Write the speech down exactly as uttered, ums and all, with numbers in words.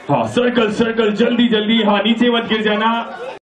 हाँ circle circle जल्दी जल्दी, हाँ नीचे मत गिर जाना।